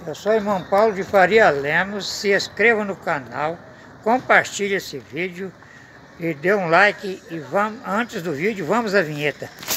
Eu sou o irmão Paulo de Faria Lemos. Se inscreva no canal, compartilhe esse vídeo e dê um like. E vamos, antes do vídeo, vamos à vinheta.